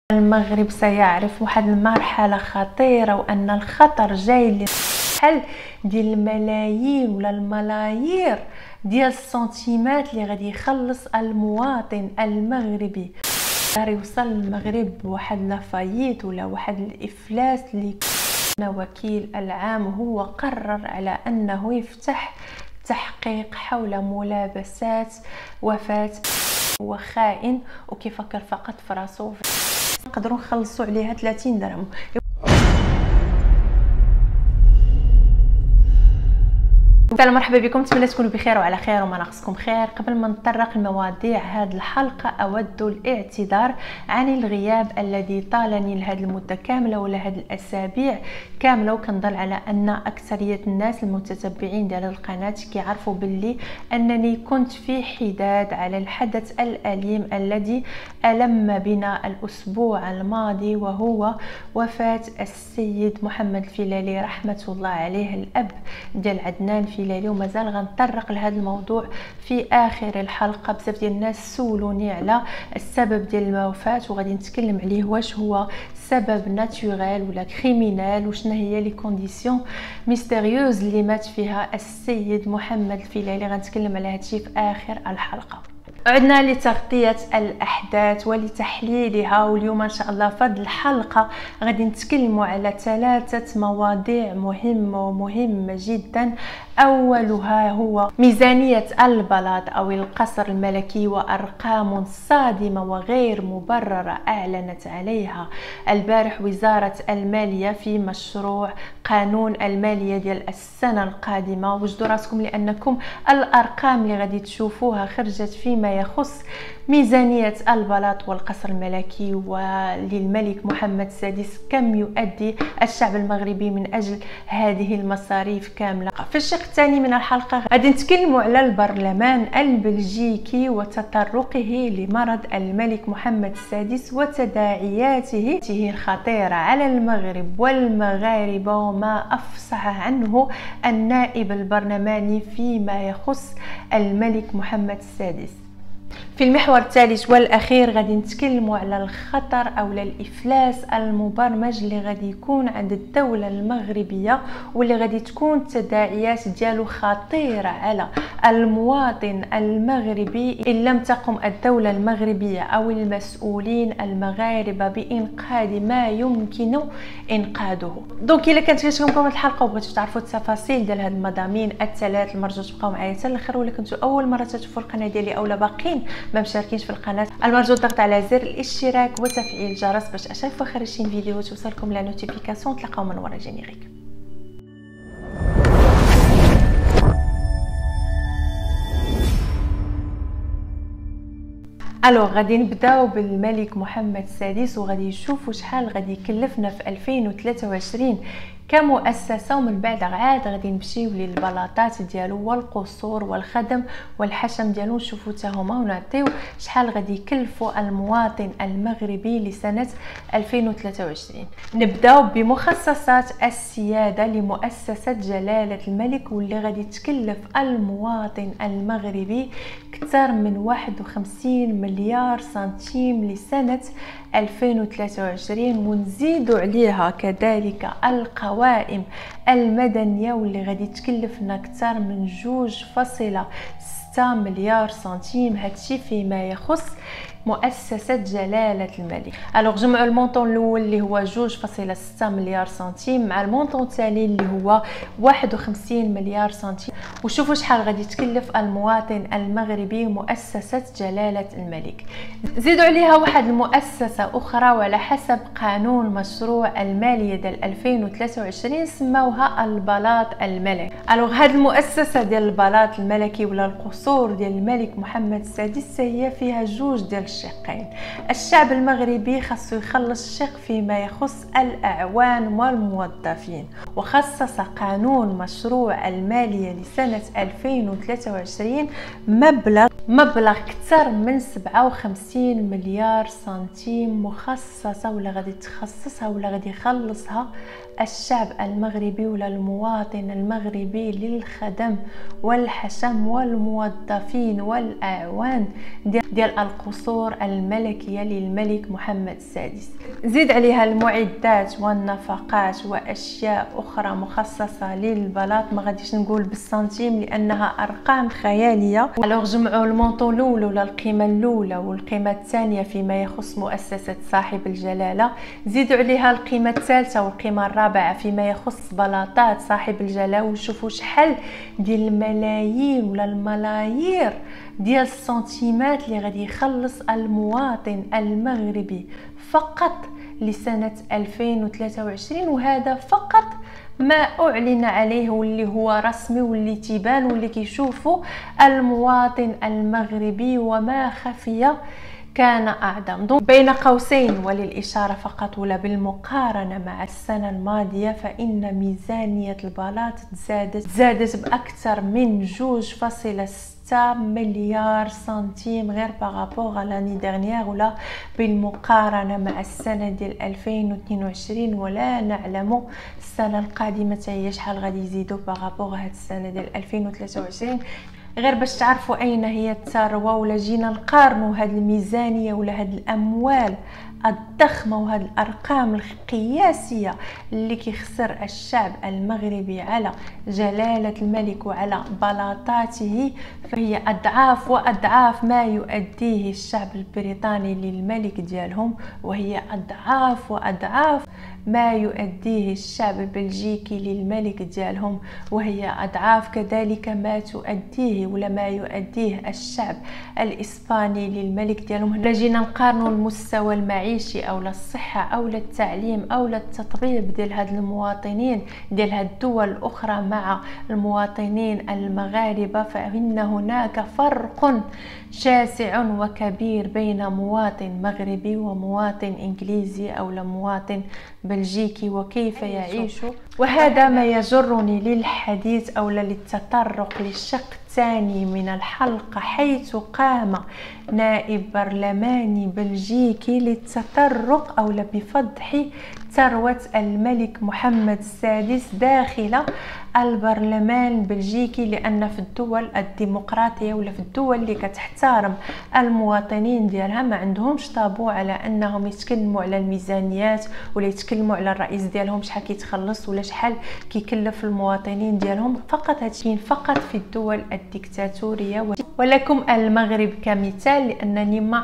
المغرب سيعرف واحد المرحلة خطيرة وأن الخطر جاي لحل ديال الملايين ولا الملايير ديال السنتيمات اللي غادي يخلص المواطن المغربي. يوصل المغرب بواحد لافاييت ولا واحد الافلاس اللي وكيل العام هو قرر على انه يفتح تحقيق حول ملابسات وفاة. هو خائن وكيفكر فقط في راسو، نقدروا نخلصوا عليها 30 درهم. مرحبا بكم، نتمنى تكونوا بخير وعلى خير وما ناقصكم خير. قبل ما نتطرق لمواضيع هذه الحلقه اود الاعتذار عن الغياب الذي طالني لهذه المده كامله ولا هذه الاسابيع كامله، وكنظن على ان اكثريه الناس المتتبعين ديال القناه كيعرفوا باللي انني كنت في حداد على الحدث الاليم الذي الم بنا الاسبوع الماضي، وهو وفاه السيد محمد الفيلالي رحمه الله عليه، الاب ديال عدنان الفيلالي. ومازال غنطرق لهذا الموضوع في اخر الحلقه. بزاف ديال الناس سولوني على السبب ديال الوفاه وغادي نتكلم عليه، واش هو سبب ناتوريل ولا كريمينال، وشنا هي لي كونديسيون ميستيريوز اللي مات فيها السيد محمد الفيلالي. غنتكلم على هادشي في اخر الحلقه. عدنا لتغطية الأحداث ولتحليلها، واليوم إن شاء الله في هذه الحلقة غادي نتكلموا على 3 مواضيع مهمة جدا. أولها هو ميزانية البلاط أو القصر الملكي وأرقام صادمة وغير مبررة أعلنت عليها البارح وزارة المالية في مشروع قانون المالية ديال السنة القادمة. وجدوا راسكم لأنكم الأرقام اللي غادي تشوفوها خرجت فيما يخص ميزانية البلاط والقصر الملكي وللملك محمد السادس، كم يؤدي الشعب المغربي من أجل هذه المصاريف كاملة. في الشق الثاني من الحلقة غادي نتكلموا على البرلمان البلجيكي وتطرقه لمرض الملك محمد السادس وتداعياته الخطيرة على المغرب والمغاربة، وما أفصح عنه النائب البرلماني فيما يخص الملك محمد السادس. في المحور الثالث والاخير غادي نتكلموا على الخطر او الافلاس المبرمج اللي غادي يكون عند الدوله المغربيه، واللي غادي تكون التداعيات ديالو خطيره على المواطن المغربي ان لم تقم الدوله المغربيه او المسؤولين المغاربه بانقاذ ما يمكن انقاذه. دونك الا كانت عجبتكم الحلقه وبغيتوا تعرفوا التفاصيل ديال هاد المضامين الثلاث، المرجو تبقاو معايا حتى الاخر. ولا كنتوا اول مره تشوفوا القناه ديالي اولا باقيين ما مشاركينش في القناه، المرجو الضغط على زر الاشتراك وتفعيل الجرس باش اشوف خرجين فيديو توصلكم لا نوتيفيكاسيون. تلقاو من ورا الجينيريك. غادي نبداو بالملك محمد السادس، وغادي نشوفوا شحال غادي يكلفنا في 2023 كمؤسسه، ومن بعد عاد غادي نمشيو للبلاطات ديالو والقصور والخدم والحشم ديالو، نشوفوا حتى هما ونعطيو شحال غادي يكلفوا المواطن المغربي لسنه 2023. نبداو بمخصصات السياده لمؤسسه جلاله الملك، واللي غادي تكلف المواطن المغربي اكثر من 51 مليار سنتيم لسنه 2023. ونزيدوا عليها كذلك القوائم المدنيه واللي غادي تكلفنا اكثر من 2.6 مليار سنتيم. هادشي فيما يخص مؤسسة جلالة الملك. جمعوا المونطون الاول اللي هو 2.6 مليار سنتيم مع المونطون الثاني اللي هو 51 مليار سنتيم، وشوفوا شحال غادي تكلف المواطن المغربي مؤسسة جلالة الملك. زيدوا عليها واحد المؤسسة اخرى، وعلى حسب قانون مشروع المالية ديال 2023 سموها البلاط الملكي. هاد المؤسسة ديال البلاط الملكي ولا القصور ديال الملك محمد السادس هي فيها جوج ديال الشقين. الشعب المغربي خاصو يخلص شق فيما يخص الاعوان والموظفين، وخصص قانون مشروع الماليه لسنه 2023 مبلغ اكثر من 57 مليار سنتيم مخصصه ولا غادي تخصصها ولا غادي يخلصها الشعب المغربي ولا المواطن المغربي للخدم والحشم والموظفين والاعوان ديال القصور القصور الملكية للملك محمد السادس. زيد عليها المعدات والنفقات وأشياء أخرى مخصصة للبلاط، ما غاديش نقول بالسنتيم لأنها أرقام خيالية. الوغ جمعوا المونطو الأول ولا القيمة الأولى والقيمة الثانية فيما يخص مؤسسة صاحب الجلالة، زيدوا عليها القيمة الثالثة والقيمة الرابعة فيما يخص بلاطات صاحب الجلالة، وشوفوا شحال ديال الملايين ولا الملايير ديال السنتيمات اللي غادي يخلص المواطن المغربي فقط لسنة 2023. وهذا فقط ما أعلن عليه واللي هو رسمي واللي تيبان واللي كيشوفوا المواطن المغربي، وما خفي كان أعظم. بين قوسين وللإشارة فقط ولا بالمقارنة مع السنة الماضية، فإن ميزانية البلاط زادت بأكثر من 2.6 مليار سنتيم غير بارابور على لاني ديرنيير ولا بالمقارنة مع السنة ديال 2022. ولا نعلم السنة القادمة هي شحال غادي يزيدوا بارابور هاد السنة ديال 2023. غير باش تعرفوا اين هي الثروه، ولا جينا نقارنوا هاد الميزانيه ولا هاد الاموال الضخمه وهاد الارقام القياسيه اللي كيخسر الشعب المغربي على جلاله الملك وعلى بلاطاته، فهي اضعاف واضعاف ما يؤديه الشعب البريطاني للملك ديالهم، وهي اضعاف واضعاف ما يؤديه الشعب البلجيكي للملك ديالهم، وهي اضعاف كذلك ما تؤديه ولا ما يؤديه الشعب الاسباني للملك ديالهم. لجينا نقارنوا المستوى المعيشي او الصحه او التعليم او التطبيب ديال هاد المواطنين ديال هاد الدول الاخرى مع المواطنين المغاربه، فإن هناك فرق شاسع وكبير بين مواطن مغربي ومواطن انجليزي او مواطن بلجيكي وكيف يعيش. وهذا ما يجرني للحديث او للتطرق للشق الثاني من الحلقة، حيث قام نائب برلماني بلجيكي للتطرق او بفضح ثروة الملك محمد السادس داخل البرلمان البلجيكي، لان في الدول الديمقراطيه ولا في الدول اللي كتحترم المواطنين ديالها ما عندهمش طابو على انهم يتكلموا على الميزانيات ولا يتكلموا على الرئيس ديالهم شحال كيتخلص ولا شحال كيكلف المواطنين ديالهم. فقط هادشي فقط في الدول الديكتاتوريه. ولكم المغرب كمثال، لانني ما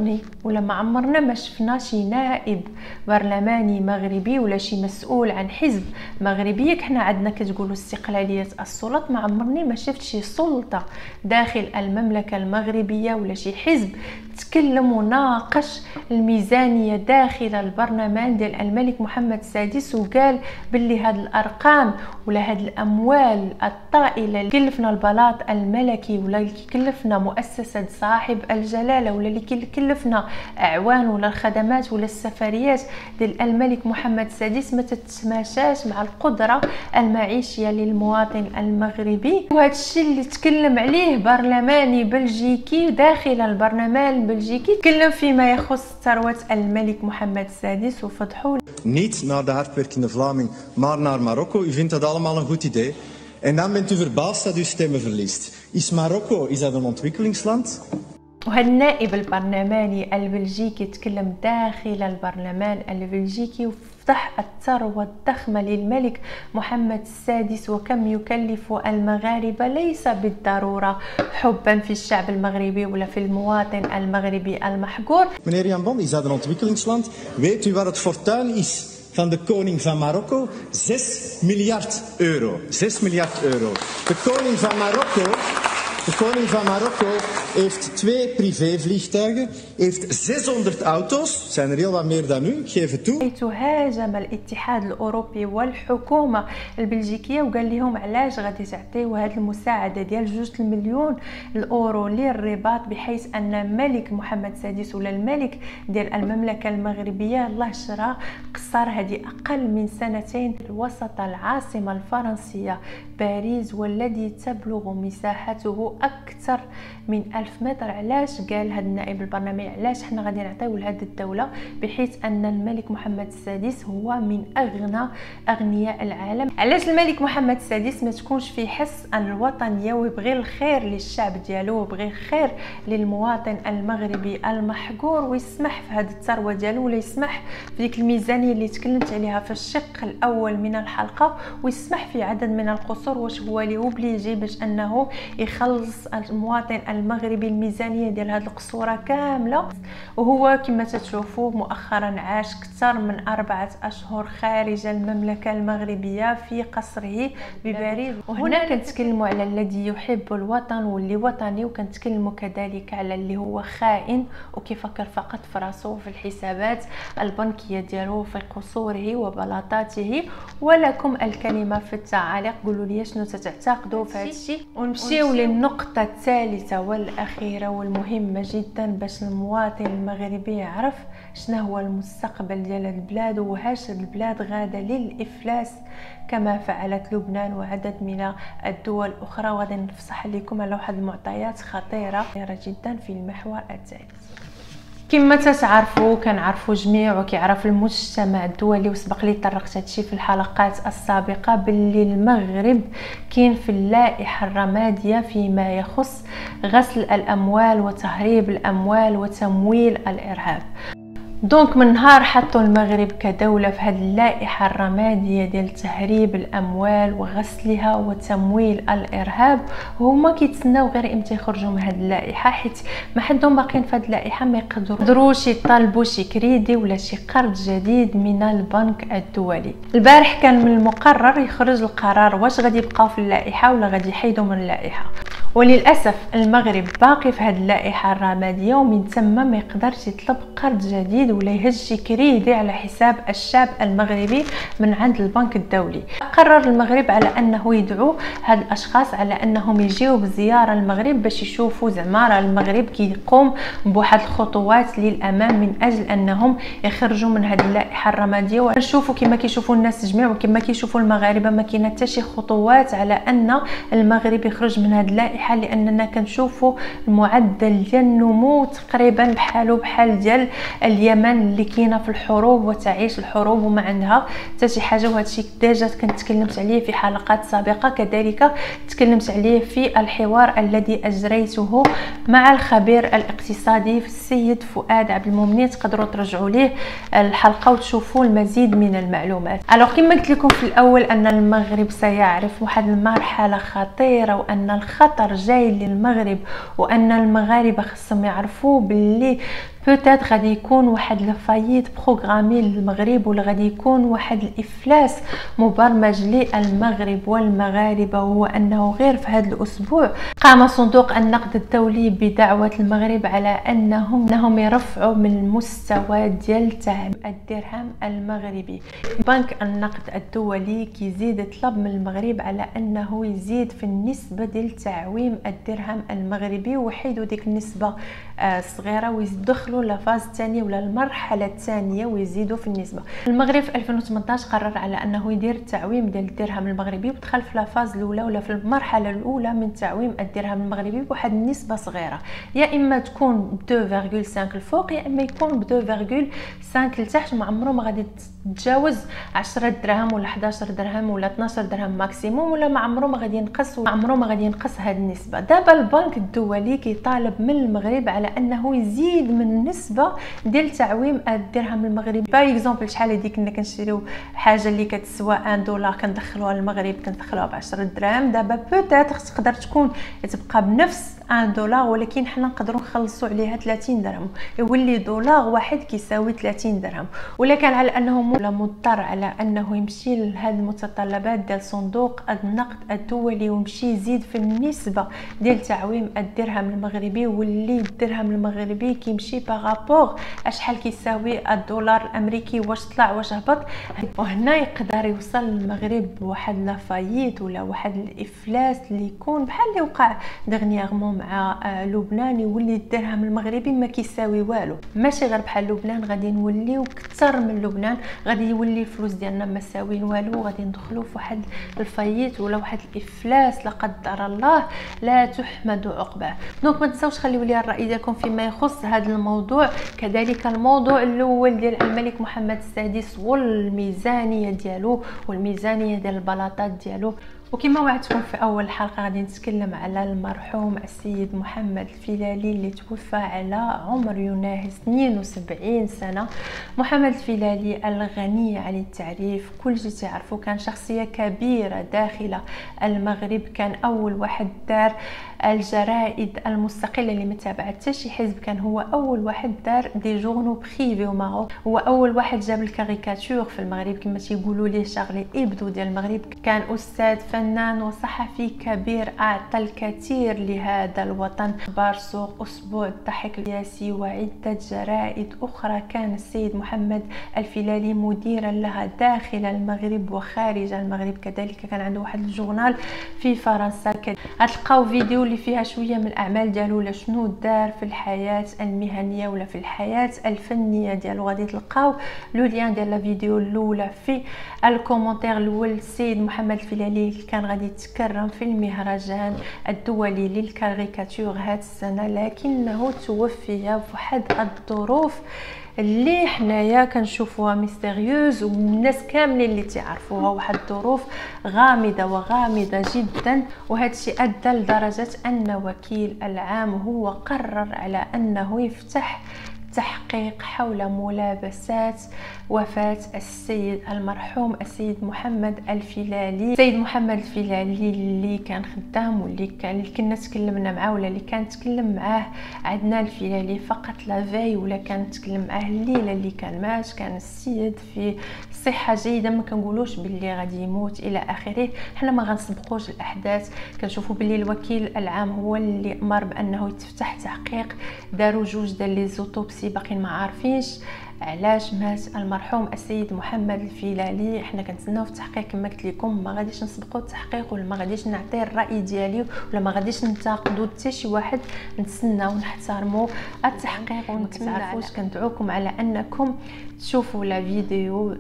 عمرنا ما شفنا شي نائب برلماني مغربي ولا شي مسؤول عن حزب مغربي. حنا عندنا كتقولوا استقلاليه السلطات، ما عمرني ما شفت شي سلطه داخل المملكه المغربيه ولا شي حزب تكلم وناقش الميزانيه داخل البرلمان ديال الملك محمد السادس وقال باللي هاد الارقام ولا هاد الاموال الطائله اللي كلفنا البلاط الملكي ولا اللي كلفنا مؤسسه صاحب الجلاله ولا اللي كلفنا اعوان ولا الخدمات ولا السفريات ديال الملك محمد السادس ما تتماشاش مع القدره المعيشيه للمواطن المغربي. وهذا الشيء اللي تكلم عليه برلماني بلجيكي داخل البرلمان البلجيكي تكلم فيما يخص ثروه الملك محمد السادس وفضحوا niet naar de hardwerkende Vlaming, maar naar Marokko. U vindt dat allemaal een goed idee. En dan bent u verbaasd dat u stemmen verliest. Is Marokko, is dat een ontwikkelingsland? وهذا النائب البرلماني البلجيكي تكلم داخل البرلمان البلجيكي وفضح الثروة الضخمة للملك محمد السادس وكم يكلف المغاربة، ليس بالضرورة حبا في الشعب المغربي ولا في المواطن المغربي المحقور. Meneer Jan Bon, is dat een ontwikkelingsland? Weet u wat het fortuin is van de koning van Marokko? 6 miljard euro. 6 miljard euro. De koning van Marokko heeft 2 privévliegtuigen, heeft 600 auto's, zijn er heel wat meer dan u, ik geef het toe. حيث هاجم الاتحاد الاوروبي والحكومه البلجيكيه وقال لهم علاش غادي تعطيو هذه المساعده ديال 2 مليون الاورو للرباط، بحيث ان الملك محمد السادس ولا الملك ديال المملكه المغربيه الله شرا قصر هذه اقل من سنتين وسط العاصمه الفرنسيه باريس، والذي تبلغ مساحته اكثر من 1000 متر. علاش قال هذا النائب البرلماني علاش حنا غادي نعطيو لهذه الدوله، بحيث ان الملك محمد السادس هو من اغنى اغنياء العالم. علاش الملك محمد السادس ما تكونش في حس الوطنيه ويبغي الخير للشعب ديالو ويبغي الخير للمواطن المغربي المحقور، ويسمح في هذه الثروه ديالو، ولا يسمح في ديك الميزانيه اللي تكلمت عليها في الشق الاول من الحلقه، ويسمح في عدد من القصور. واش هو اللي اوبليجي باش انه يخلص المواطن المغربي الميزانيه ديال هذه القصوره كامله. وهو كما تشوفوا مؤخرا عاش اكثر من 4 أشهر خارج المملكه المغربيه في قصره بباريس. وهنا كنتكلموا على الذي يحب الوطن واللي وطني، وكنتكلموا كذلك على اللي هو خائن وكيفكر فقط في راسو في الحسابات البنكيه ديالو في قصوره وبلاطاته. ولكم الكلمه في التعاليق، قولوا لي شنو تعتقدوا في هذا الشيء. ونمشيو للنقطه الثالثه والاخيره والمهمه جدا باش المواطن المغربي يعرف شنو هو المستقبل ديال البلاد، وهاش البلاد غاده للافلاس كما فعلت لبنان وعدد من الدول الاخرى. وغادي نفصح لكم على واحد المعطيات خطيره جدا في المحور الثالث. كما تتعرفوا كنعرفوا جميع وكيعرف المجتمع الدولي، وسبق لي طرقت هادشي في الحلقات السابقه، باللي المغرب كاين في اللائحه الرماديه فيما يخص غسل الاموال وتهريب الاموال وتمويل الارهاب. دونك من نهار حطوا المغرب كدولة في هذه اللائحة الرمادية ديال تهريب الأموال وغسلها وتمويل الإرهاب، وهما كيتسناو غير امتى يخرجوا من هذه اللائحة، حيت ما حدهم باقيين في هذه اللائحة ما يقدروش يطالبوا شي كريدي ولا شي قرض جديد من البنك الدولي. البارح كان من المقرر يخرج القرار واش غادي يبقاو في اللائحة ولا غادي يحيدوا من اللائحة، وللأسف المغرب باقي في هذه اللائحة الرمادية، ومن ثم ما يقدرش يطلب قرض جديد ولا يهز شي كريدي على حساب الشعب المغربي من عند البنك الدولي. قرر المغرب على انه يدعو هاد الاشخاص على انهم يجيو بزياره المغرب باش يشوفوا زعما المغرب كيقوم بواحد الخطوات للامام من اجل انهم يخرجوا من هذه اللائحه الرماديه. ونشوفوا كما كيشوفوا الناس جميع وكما كيشوفوا المغاربه ما كاين حتى شي خطوات على ان المغرب يخرج من هذه اللائحه، لاننا كنشوفوا المعدل ديال النمو تقريبا بحالو بحال ديال اليمن اللي كاينه في الحروب وتعيش الحروب وما عندها حتى شي حاجه. وهذا الشيء ديجا كنت تكلمت عليه في حلقات سابقه، كذلك تكلمت عليه في الحوار الذي اجريته مع الخبير الاقتصادي في السيد فؤاد عبد المؤمن. تقدروا ترجعوا ليه الحلقه وتشوفوا المزيد من المعلومات. الوغ كما قلت لكم في الاول ان المغرب سيعرف واحد المرحله خطيره وان الخطر جاي للمغرب، وان المغاربه خصهم يعرفوا باللي بوتيت غادي يكون واحد الفايت بروغرامي للمغرب، ولا غادي يكون واحد الافلاس مبرمج للمغرب والمغاربه. وهو انه غير في هذا الاسبوع قام صندوق النقد الدولي بدعوه المغرب على انهم يرفعوا من المستوى ديال الدرهم المغربي. بنك النقد الدولي كيزيد يطلب من المغرب على انه يزيد في النسبه ديال تعويم الدرهم المغربي، ويحيدوا ديك النسبه صغيره ويدخلوا لفاز الثانيه ولا المرحله الثانيه ويزيدوا في النسبه. المغرب في 2018 قرر على انه يدير التعويم ديال الدرهم المغربي، ودخل في لافاز الاولى ولا في المرحله الاولى من تعويم الدرهم المغربي بواحد النسبه صغيره، يا اما تكون 2.5 الفوق يا اما يكون ب 2.5 لتحت. ما عمره ما غادي تتجاوز 10 دراهم ولا 11 درهم ولا 12 درهم ماكسيموم، ولا ما عمره ما غادي ينقص هذه النسبه. دابا البنك الدولي كيطالب من المغرب على انه يزيد من النسبه ديال تعويم الدرهم المغربي. باغ اكزومبل شحال هذيك كنا كنشريو حاجه اللي كتسوى 1 دولار كندخلوها للمغرب كندخلوها ب 10 دراهم، دابا بوتيت تقدر تكون تبقى بنفس 1 دولار، ولكن حنا نقدروا نخلصوا عليها 30 درهم، يولي دولار واحد كيساوي 30 درهم. ولا كان على انه مضطر على انه يمشي لهذه المتطلبات ديال صندوق النقد الدولي ويمشي يزيد في النسبه ديال تعويم الدرهم المغربي، واللي الدرهم المغربي كيمشي بارابور شحال كيساوي الدولار الامريكي، واش طلع واش هبط. وهنا يقدر يوصل المغرب بواحد لافايت ولا واحد الافلاس اللي يكون بحال اللي وقع دغنيغمون مع لبنان يولي الدرهم المغربي ما كيساوي والو، ماشي غير بحال لبنان غادي نوليو كثر من لبنان، غادي يولي الفلوس ديالنا ما ساويين والو، غادي ندخلوا في واحد الفايت ولا واحد الافلاس لا قدر الله لا تحمد عقباه. دونك ما تنساوش خليوا لي الراي ديالكم فيما يخص هذا الموضوع، كذلك الموضوع الاول ديال الملك محمد السادس والميزانيه ديالو والميزانيه ديال البلاطات ديالو. وكما وعدتكم في اول حلقه غادي نتكلم على المرحوم السيد محمد الفيلالي اللي توفى على عمر يناهز 72 سنه. محمد الفيلالي الغني عن التعريف، كل شيء تعرفوا، كان شخصيه كبيره داخل المغرب، كان اول واحد دار الجرائد المستقله اللي ما تابعت حتى شي حزب، كان هو اول واحد دار دي جورنو بريفي وماغو، هو اول واحد جاب الكاريكاتور في المغرب كما تيقولوا ليه شارلي إبدو ديال المغرب. كان استاذ فنان وصحفي كبير، اعطى الكثير لهذا الوطن، اخبار سوق، اسبوع الضحك السياسي وعده جرائد اخرى. كان السيد محمد الفيلالي مديرا لها داخل المغرب وخارج المغرب، كذلك كان عنده واحد الجورنال في فرنسا. غتلقاو فيديو اللي فيها شويه من الاعمال ديالو ولا شنو دار في الحياه المهنيه ولا في الحياه الفنيه ديالو، غادي تلقاو لو لين ديال الفيديو الاولى في الكومونتير الاول. السيد محمد الفيلالي كان غادي يتكرم في المهرجان الدولي للكاريكاتور هاد السنه، لكنه توفي في واحد الظروف اللي حنايا كنشوفوها ميستيريوز والناس كاملين اللي تعرفوها، واحد الظروف غامضه وغامضه جدا. وهذا الشيء ادى لدرجه ان وكيل العام هو قرر على انه يفتح تحقيق حول ملابسات وفاة السيد المرحوم السيد محمد الفيلالي. السيد محمد الفيلالي اللي كان خدام واللي كنا تكلمنا معاه ولا اللي كان تكلم معاه عدنان الفيلالي فقط لا في، ولا كان تكلم معاه الليله اللي كان مات، كان السيد في صحه جيده، ما كنقولوش باللي غادي يموت الى اخره. حنا ما غنسبقوش الاحداث، كنشوفوا باللي الوكيل العام هو اللي امر بانه يتفتح تحقيق، داروا جوج ديال لي زوتوبسي باقيين ما عارفينش علاش مات المرحوم السيد محمد الفيلالي. حنا كنتسناو في التحقيق كما قلت لكم، ما غاديش نسبقوا التحقيق ولا ما غاديش نعطي الراي ديالي ولا ما غاديش ننتقدوا حتى شي واحد، نتسناو ونحترموا التحقيق. ونتعرفوش كندعوكم على انكم تشوفوا لا فيديو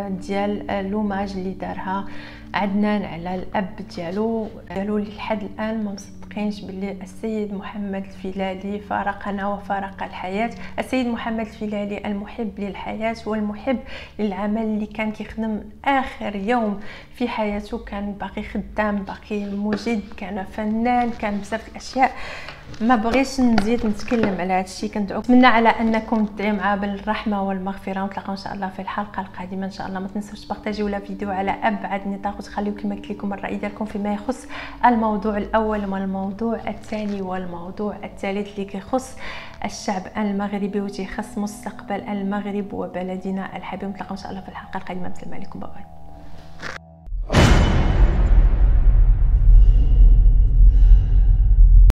ديال لوماج اللي دارها عدنان على الاب ديالو لحد الان ما مصدقينش باللي السيد محمد الفيلالي فارقنا وفارق الحياه. السيد محمد الفيلالي المحب للحياه والمحب للعمل اللي كان كيخدم اخر يوم في حياته، كان باقي خدام، باقي مجد، كان فنان، كان بزاف الاشياء. ما بغيتش نزيد نتكلم على هذا الشيء، كندعو نتمنى على انكم تدعوا معاه بالرحمه والمغفره، ونتلاقاو ان شاء الله في الحلقه القادمه ان شاء الله. ما تنسوش تبارطاجيو لا فيديو على ابعد نطاق، وتخليو كما قلت لكم الراي ديالكم فيما يخص الموضوع الاول والموضوع الثاني والموضوع الثالث اللي كيخص الشعب المغربي وتيخص مستقبل المغرب وبلدنا الحبيب. نتلاقاو ان شاء الله في الحلقه القادمه. السلام عليكم، باي.